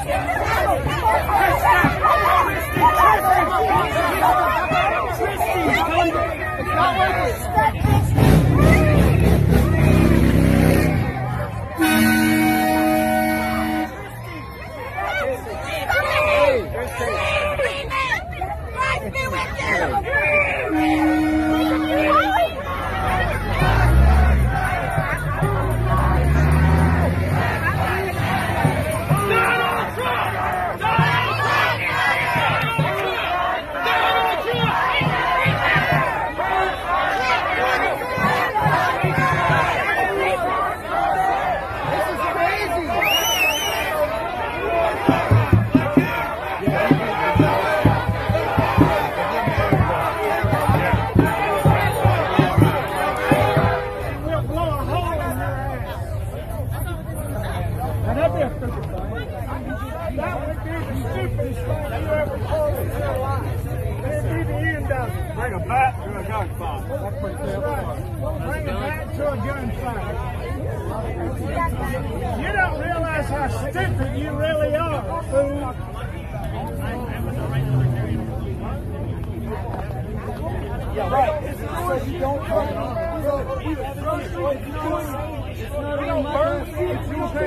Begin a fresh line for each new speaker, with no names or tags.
Bring a bat to a gunfight. Bring a bat to a gunfight. You don't realize how stupid you really are, fool. Yeah, right. So you don't burn. You don't burn.